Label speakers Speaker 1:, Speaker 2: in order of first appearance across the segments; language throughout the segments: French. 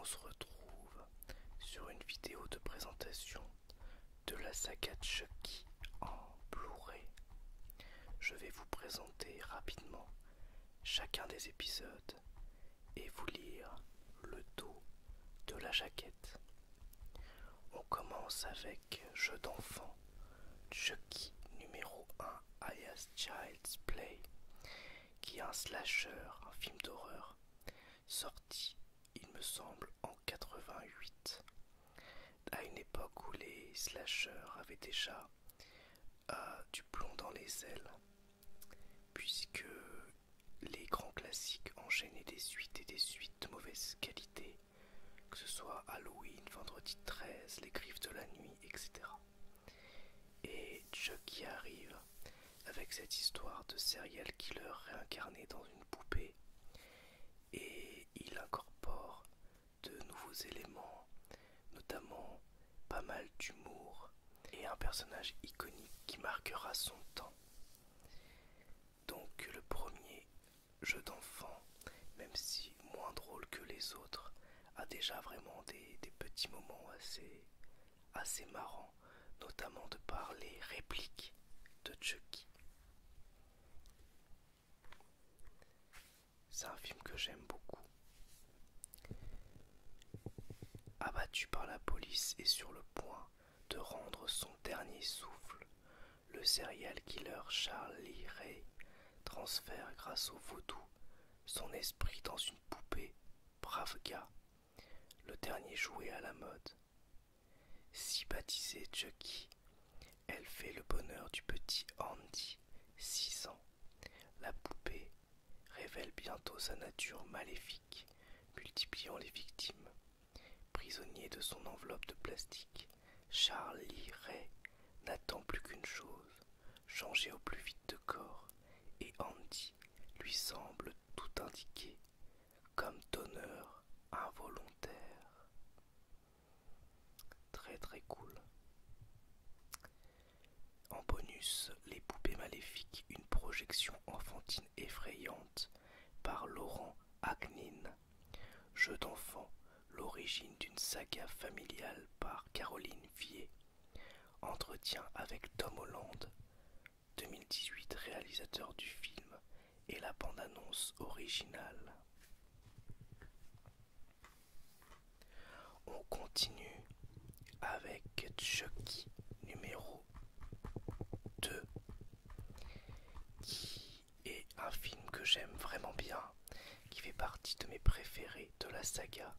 Speaker 1: on se retrouve sur une vidéo de présentation de la saga Chucky en Blu-ray. Je vais vous présenter rapidement chacun des épisodes et vous lire le dos de la jaquette. On commence avec Jeu d'enfant, Chucky numéro 1, alias Child's Play, qui est un slasher, un film d'horreur, sorti, il me semble, en 88, à une époque où les slashers avaient déjà du plomb dans les ailes, puisque les grands classiques enchaînaient des suites et des suites de mauvaise qualité, que ce soit Halloween, Vendredi 13, Les Griffes de la Nuit, etc. Et Chucky arrive avec cette histoire de serial killer réincarné dans une poupée, et il incorpore de nouveaux éléments, notamment pas mal d'humour et un personnage iconique qui marquera son temps. Donc le premier jeu d'enfant, même si moins drôle que les autres, a déjà vraiment des petits moments assez marrants, notamment de par les répliques de Chucky. C'est un film que j'aime beaucoup. Abattu par la police et sur le point de rendre son dernier souffle, le serial killer Charlie Ray transfère grâce au vaudou son esprit dans une poupée, brave gars, le dernier jouet à la mode. Si baptisée Chucky, elle fait le bonheur du petit Andy, 6 ans. La poupée révèle bientôt sa nature maléfique, multipliant les victimes. Prisonnier de son enveloppe de plastique, Charlie Ray n'attend plus qu'une chose, changer au plus vite de corps, et Andy lui semble tout indiquer, comme donneur involontaire. Très très cool. En bonus, Les Poupées Maléfiques, une projection enfantine effrayante par Laurent Agnin. Jeu d'enfant, l'origine d'une saga familiale par Caroline Vier. Entretien avec Tom Holland, 2018, réalisateur du film, et la bande-annonce originale. On continue avec Chucky numéro 2, qui est un film que j'aime vraiment bien, qui fait partie de mes préférés de la saga.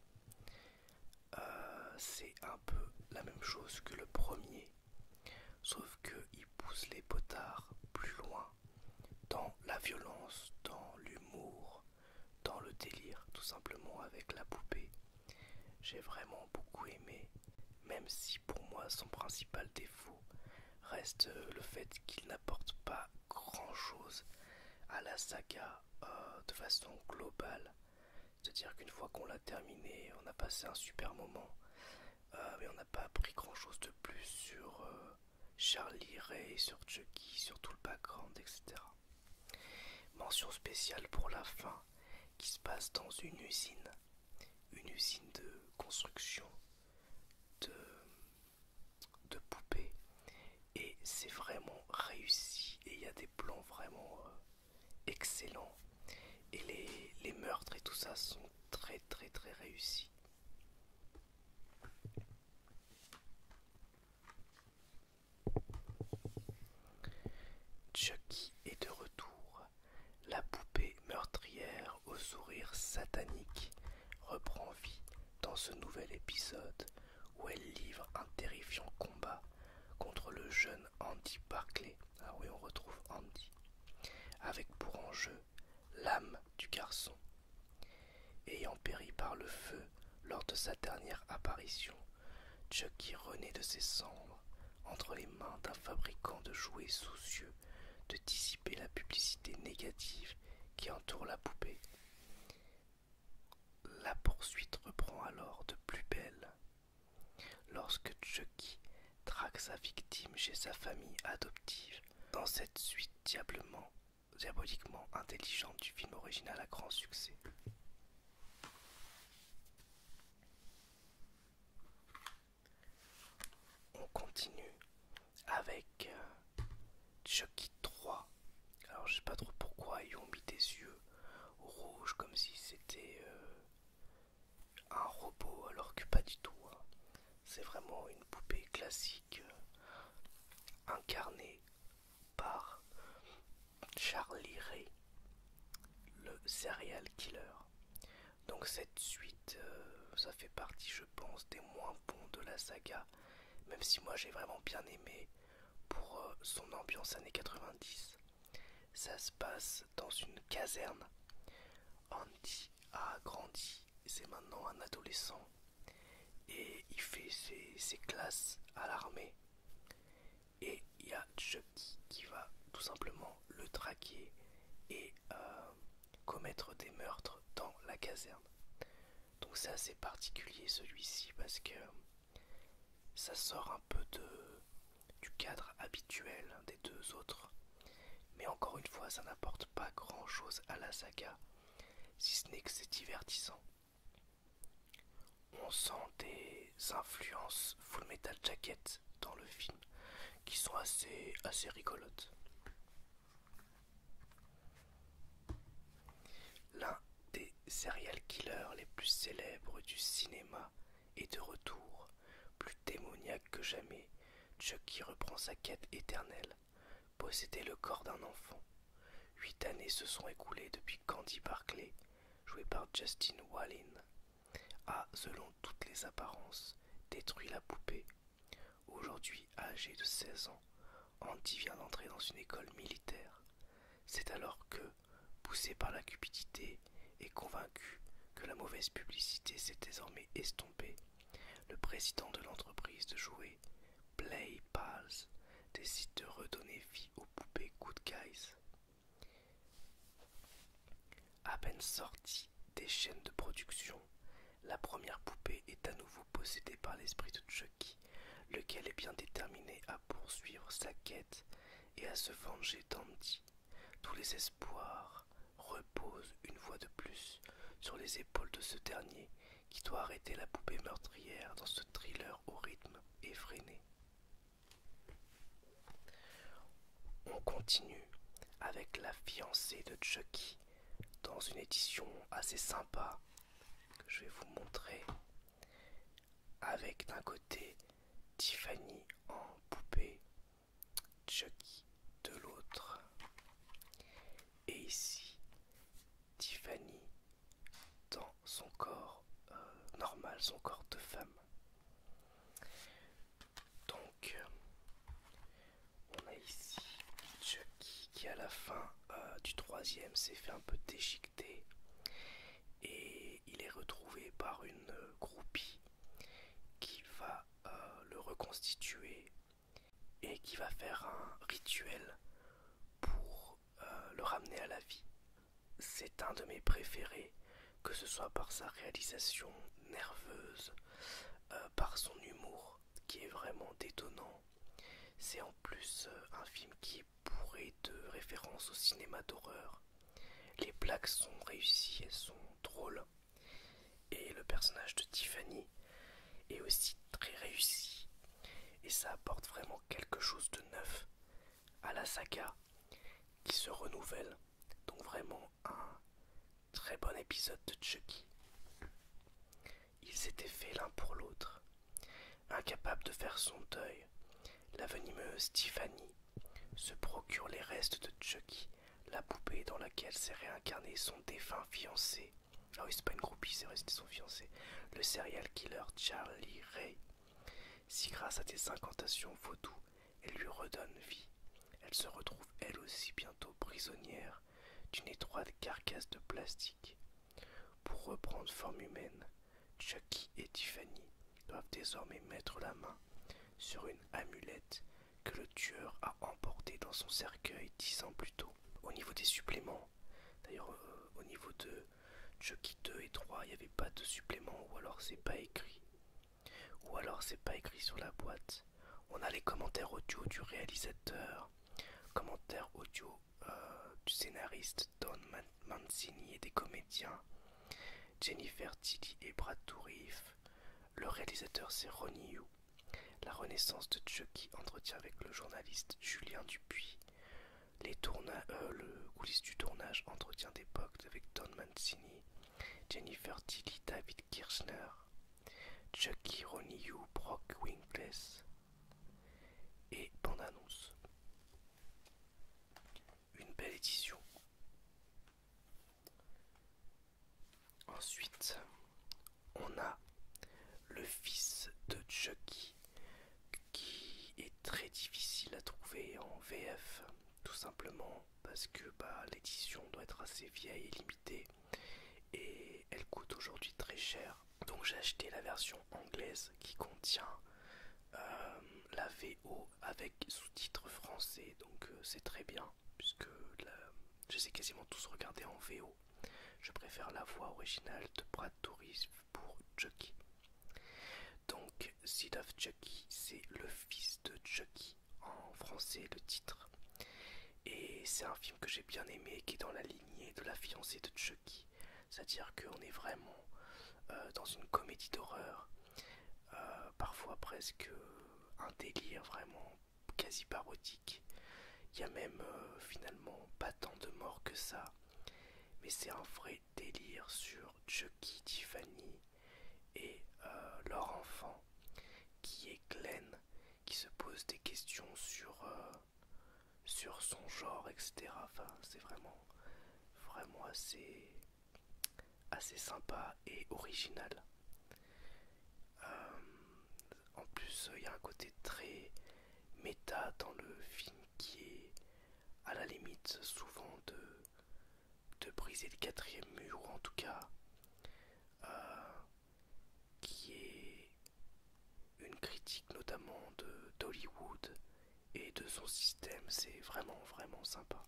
Speaker 1: C'est un peu la même chose que le premier, sauf qu'il pousse les potards plus loin dans la violence, dans l'humour, dans le délire, tout simplement avec la poupée. J'ai vraiment beaucoup aimé, même si pour moi son principal défaut reste le fait qu'il n'apporte pas grand chose à la saga de façon globale. C'est-à-dire qu'une fois qu'on l'a terminé, on a passé un super moment, mais on n'a pas appris grand chose de plus sur Charlie Ray, sur Chucky, sur tout le background, etc. Mention spéciale pour la fin, qui se passe dans une usine de construction de poupées, et c'est vraiment réussi, et il y a des plans vraiment excellents, et les meurtres et tout ça sont très très très réussis. Chucky est de retour. La poupée meurtrière au sourire satanique reprend vie dans ce nouvel épisode où elle livre un terrifiant combat contre le jeune Andy Barclay. Ah oui, on retrouve Andy, avec pour enjeu l'âme du garçon. Ayant péri par le feu lors de sa dernière apparition, Chucky renaît de ses cendres entre les mains d'un fabricant de jouets soucieux de dissiper la publicité négative qui entoure la poupée. La poursuite reprend alors de plus belle lorsque Chucky traque sa victime chez sa famille adoptive dans cette suite diaboliquement intelligente du film original à grand succès. ils ont mis des yeux rouges comme si c'était un robot, alors que pas du tout, hein. C'est vraiment une poupée classique incarnée par Charlie Ray, le serial killer. Donc cette suite, ça fait partie, je pense, des moins bons de la saga, même si moi j'ai vraiment bien aimé pour son ambiance années 90. Ça se passe dans une caserne. Andy a grandi, c'est maintenant un adolescent et il fait ses classes à l'armée. Et il y a Chucky qui va tout simplement le traquer et commettre des meurtres dans la caserne. Donc c'est assez particulier celui-ci parce que ça sort un peu du cadre habituel des deux autres. Mais encore une fois, ça n'apporte pas grand chose à la saga, si ce n'est que c'est divertissant. On sent des influences Full Metal Jacket dans le film qui sont assez rigolotes. L'un des serial killers les plus célèbres du cinéma est de retour. Plus démoniaque que jamais, Chucky reprend sa quête éternelle, posséder le corps d'un enfant. 8 années se sont écoulées depuis qu'Andy Barclay, joué par Justin Whalin, a, selon toutes les apparences, détruit la poupée. Aujourd'hui âgé de 16 ans, Andy vient d'entrer dans une école militaire. C'est alors que, poussé par la cupidité et convaincu que la mauvaise publicité s'est désormais estompée, le président de l'entreprise de jouets, Play Pals, décide de redonner vie aux poupées Good Guys. À peine sortie des chaînes de production, la première poupée est à nouveau possédée par l'esprit de Chucky, lequel est bien déterminé à poursuivre sa quête et à se venger d'Andy. Tous les espoirs reposent une fois de plus sur les épaules de ce dernier qui doit arrêter la poupée meurtrière dans ce thriller au rythme effréné. On continue avec la fiancée de Chucky dans une édition assez sympa que je vais vous montrer, avec d'un côté Tiffany en poupée, Chucky de l'autre, et ici Tiffany dans son corps normal, son corps de femme. Donc on a ici Chucky qui à la fin du troisième s'est fait un peu déchiqueter et il est retrouvé par une groupie qui va le reconstituer et qui va faire un rituel pour le ramener à la vie. C'est un de mes préférés, que ce soit par sa réalisation nerveuse, par son humour qui est vraiment détonnant. C'est en plus un film qui est bourré de références au cinéma d'horreur. Les blagues sont réussies, elles sont drôles. Et le personnage de Tiffany est aussi très réussi. Et ça apporte vraiment quelque chose de neuf à la saga qui se renouvelle. Donc vraiment un très bon épisode de Chucky. Ils s'étaient faits l'un pour l'autre. Incapable de faire son deuil, la venimeuse Tiffany se procure les restes de Chucky, la poupée dans laquelle s'est réincarné son défunt fiancé. Ah oui, c'est pas une groupie, c'est vrai, c'était son fiancé. Le serial killer Charlie Ray. Si grâce à des incantations vaudou, elle lui redonne vie, elle se retrouve elle aussi bientôt prisonnière d'une étroite carcasse de plastique. Pour reprendre forme humaine, Chucky et Tiffany doivent désormais mettre la main sur une amulette que le tueur a emportée dans son cercueil 10 ans plus tôt. Au niveau des suppléments, d'ailleurs au niveau de Chucky 2 et 3, il n'y avait pas de supplément, ou alors c'est pas écrit. Ou alors c'est pas écrit sur la boîte. On a les commentaires audio du réalisateur, commentaires audio du scénariste Don Mancini et des comédiens Jennifer Tilly et Brad Dourif. Le réalisateur c'est Ronnie Yu. La renaissance de Chucky entretient avec le journaliste Julien Dupuis. Le coulisses du tournage, entretien d'époque avec Don Mancini, Jennifer Tilly, David Kirshner, Chucky, Ronnie Yu, Brock Winkless et bande-annonce. Une belle édition. Ensuite, on a le fils de Chucky qui est très difficile à trouver en VF, tout simplement parce que l'édition doit être assez vieille et limitée et elle coûte aujourd'hui très cher. Donc j'ai acheté la version anglaise qui contient la VO avec sous-titres français, donc c'est très bien puisque je les ai quasiment tous regardés en VO. Je préfère la voix originale de Brad Dourif pour Chucky. Donc Seed of Chucky, c'est le fils de Chucky, en français le titre. Et c'est un film que j'ai bien aimé, qui est dans la lignée de La fiancée de Chucky. C'est-à-dire qu'on est vraiment dans une comédie d'horreur, parfois presque un délire vraiment quasi parodique. Il y a même finalement pas tant de morts que ça, mais c'est un vrai délire sur Chucky, Tiffany et leur enfant qui est Glenn, qui se pose des questions sur son genre, etc. Enfin, c'est vraiment assez sympa et original. En plus, il y a un côté très méta dans le film qui est à la limite souvent de briser le quatrième mur, ou en tout cas qui est une critique notamment d'Hollywood et de son système. C'est vraiment sympa.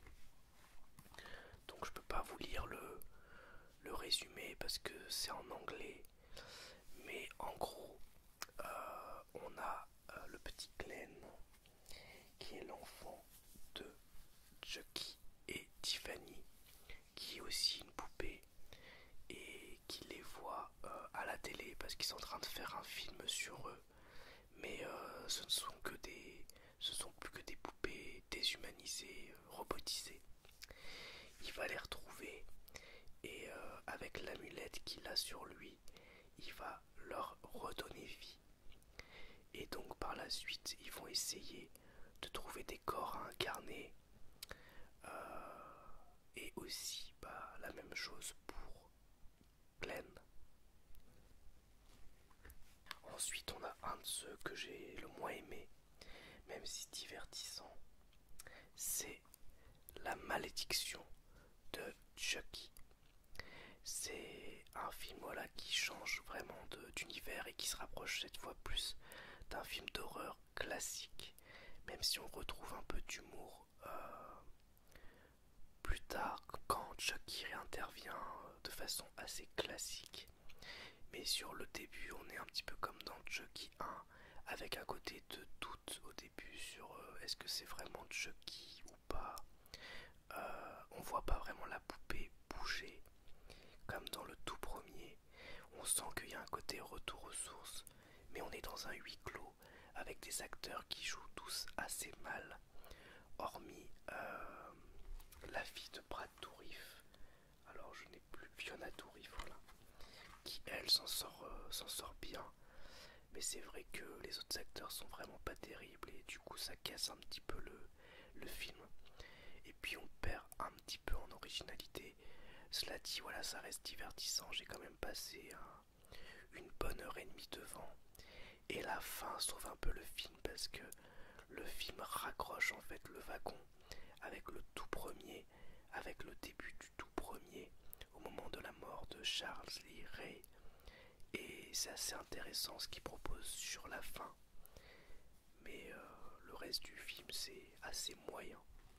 Speaker 1: Donc je peux pas vous lire le résumé parce que c'est en anglais, mais en gros on a le petit Glenn qui est l'enfant de Chucky et Tiffany, qui est aussi une poupée et qui les voit à la télé parce qu'ils sont en train de faire un film sur eux, mais ce sont plus que des poupées déshumanisées, robotisées. Il va les retrouver et avec l'amulette qu'il a sur lui, il va leur redonner vie. Et donc par la suite, ils vont essayer de trouver des corps à incarner. Et aussi la même chose pour Glenn. Ensuite, on a un de ceux que j'ai le moins aimé, même si divertissant, c'est La malédiction de Chucky. C'est un film qui change vraiment d'univers et qui se rapproche cette fois plus d'un film d'horreur classique, même si on retrouve un peu d'humour plus tard quand Chucky réintervient de façon assez classique. Mais sur le début, on est un petit peu comme dans Chucky 1, avec un côté de doute au début sur est-ce que c'est vraiment Chucky ou pas. On voit pas vraiment la poupée bouger comme dans le tout premier. On sent qu'il y a un côté retour aux sources, mais on est dans un huis clos avec des acteurs qui jouent tous assez mal, hormis la fille de Brad Dourif. Alors je n'ai plus Fiona Dourif, voilà, qui elle s'en sort bien. Mais c'est vrai que les autres acteurs sont vraiment pas terribles et du coup ça casse un petit peu le film. Et puis on perd un petit peu en originalité. Cela dit, voilà, ça reste divertissant. J'ai quand même passé une bonne heure et demie devant. Et la fin sauve un peu le film parce que le film raccroche en fait le wagon avec le tout premier, avec le début du tout premier, au moment de la mort de Charles Lee Ray. Et c'est assez intéressant ce qu'il propose sur la fin. Mais le reste du film c'est assez moyen.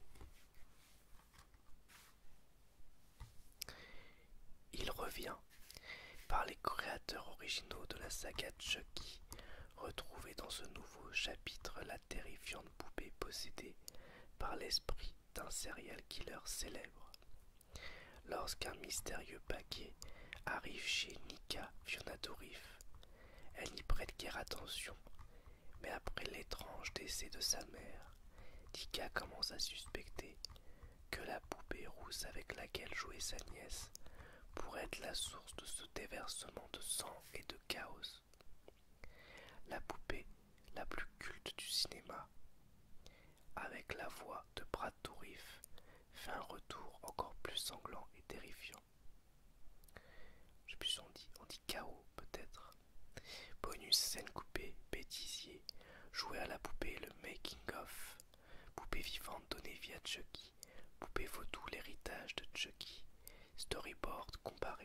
Speaker 1: Il revient par les créateurs originaux de la saga Chucky, retrouvés dans ce nouveau chapitre la terrifiante poupée possédée par l'esprit d'un serial killer célèbre. Lorsqu'un mystérieux paquet arrive chez Nika Fiona Dourif, elle n'y prête guère attention, mais après l'étrange décès de sa mère, Nika commence à suspecter que la poupée rousse avec laquelle jouait sa nièce pourrait être la source de ce déversement de sang et de chaos. La poupée la plus culte du cinéma, avec la voix de Brad Dourif, fait un retour encore plus sanglant et terrifiant. Je sais plus si on dit chaos peut-être. Bonus scène coupée, bêtisier, jouer à la poupée le making of, poupée vivante donnée via Chucky, poupée vaudou l'héritage de Chucky, storyboard comparé.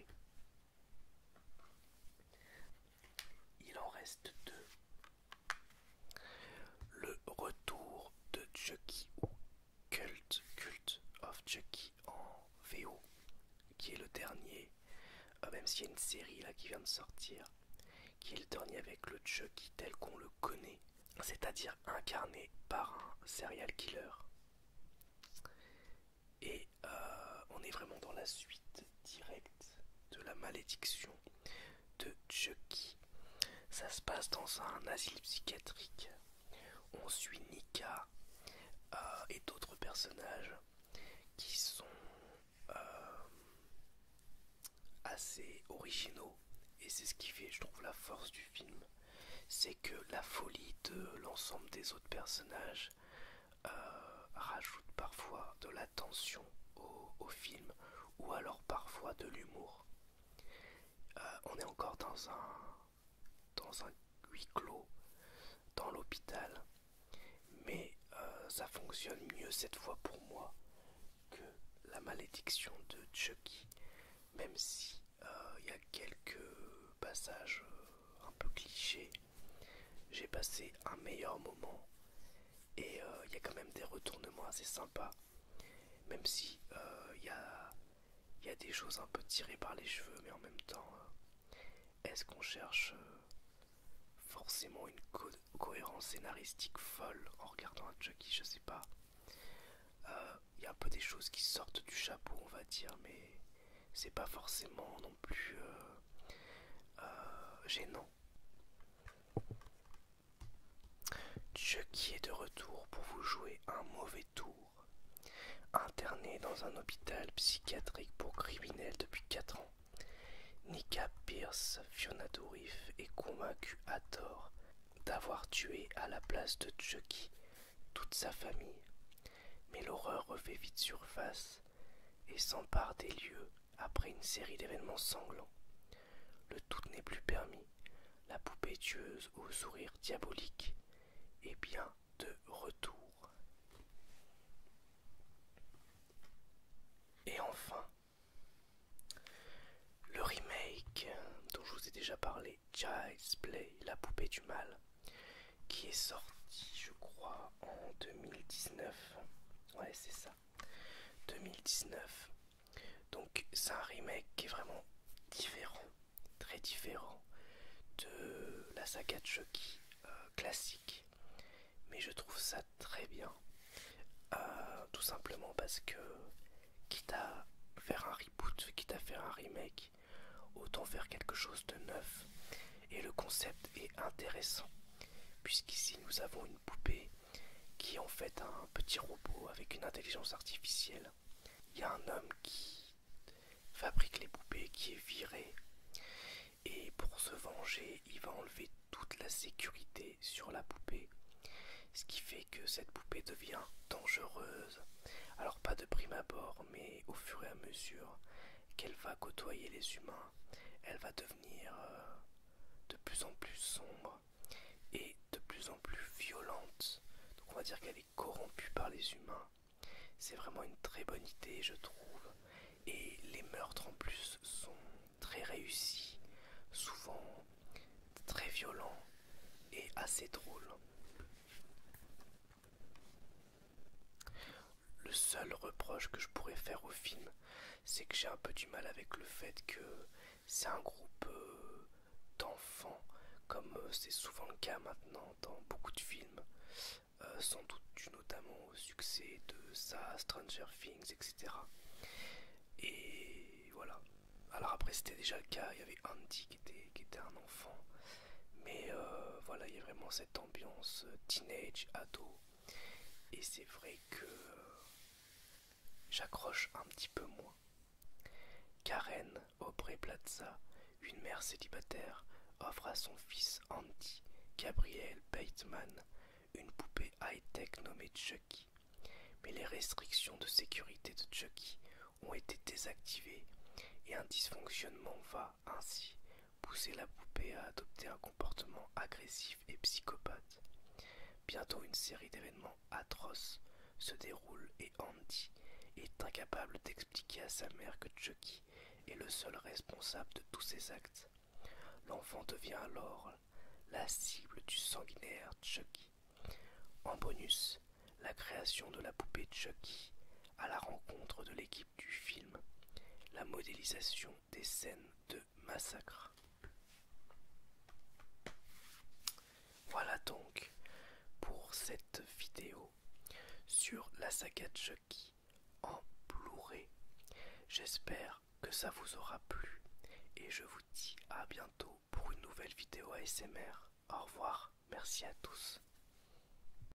Speaker 1: Il en reste deux. Le retour de Chucky ou Cult of Chucky en VO, qui est le dernier, même s'il y a une série là qui vient de sortir, qui est le dernier avec le Chucky tel qu'on le connaît, c'est-à-dire incarné par un serial killer. Et on est vraiment dans la suite directe de la malédiction de Chucky. Ça se passe dans un asile psychiatrique. On suit Nika et d'autres personnages qui sont assez originaux. Et c'est ce qui fait, je trouve, la force du film. C'est que la folie de l'ensemble des autres personnages rajoute parfois de la tension au film, ou alors parfois de l'humour. On est encore dans un huis clos dans l'hôpital, mais ça fonctionne mieux cette fois pour moi que la malédiction de Chucky, même si y a quelques passages un peu clichés. J'ai passé un meilleur moment et il y a quand même des retournements assez sympas, même si y a des choses un peu tirées par les cheveux, mais en même temps, est-ce qu'on cherche forcément une cohérence scénaristique folle en regardant un Chucky? Je sais pas. Il y a un peu des choses qui sortent du chapeau, on va dire, mais c'est pas forcément non plus gênant. Chucky est de retour pour vous jouer un mauvais tour. Interné dans un hôpital psychiatrique pour criminels depuis 4 ans, Nika Pierce, Fiona Dourif, est convaincue à tort d'avoir tué à la place de Chucky toute sa famille. Mais l'horreur refait vite surface et s'empare des lieux après une série d'événements sanglants. Le tout n'est plus permis. La poupée tueuse au sourire diabolique est bien de retour. Et enfin, le remake dont je vous ai déjà parlé, Child's Play, la poupée du mal, qui est sorti, je crois, en 2019. Ouais, c'est ça, 2019. Donc c'est un remake qui est vraiment différent, très différent de la saga de Chucky classique. Mais je trouve ça très bien, tout simplement parce que quitte à faire un reboot, quitte à faire un remake, autant faire quelque chose de neuf. Et le concept est intéressant, puisqu'ici nous avons une poupée qui est en fait un petit robot avec une intelligence artificielle. Il y a un homme qui fabrique les poupées qui est viré, et pour se venger, il va enlever toute la sécurité sur la poupée, ce qui fait que cette poupée devient dangereuse. Alors pas de prime abord, mais au fur et à mesure qu'elle va côtoyer les humains, elle va devenir de plus en plus sombre et de plus en plus violente. Donc on va dire qu'elle est corrompue par les humains. C'est vraiment une très bonne idée, je trouve. Et les meurtres en plus sont très réussis, souvent très violents et assez drôles. Le seul reproche que je pourrais faire au film, c'est que j'ai un peu du mal avec le fait que c'est un groupe d'enfants, comme c'est souvent le cas maintenant dans beaucoup de films, sans doute dû notamment au succès de ça, Stranger Things, etc. Et voilà. Alors après c'était déjà le cas, il y avait Andy qui était un enfant, mais voilà, il y a vraiment cette ambiance teenage, ado, et c'est vrai que j'accroche un petit peu moins. Karen Aubrey Plaza, une mère célibataire, offre à son fils Andy Gabriel Bateman une poupée high-tech nommée Chucky. Mais les restrictions de sécurité de Chucky ont été désactivées et un dysfonctionnement va ainsi pousser la poupée à adopter un comportement agressif et psychopathe. Bientôt une série d'événements atroces se déroule et Andy est incapable d'expliquer à sa mère que Chucky est le seul responsable de tous ses actes. L'enfant devient alors la cible du sanguinaire Chucky. En bonus, la création de la poupée Chucky à la rencontre de l'équipe du film, la modélisation des scènes de massacre. Voilà donc pour cette vidéo sur la saga Chucky en Blu-ray. J'espère que ça vous aura plu et je vous dis à bientôt pour une nouvelle vidéo ASMR. Au revoir, merci à tous.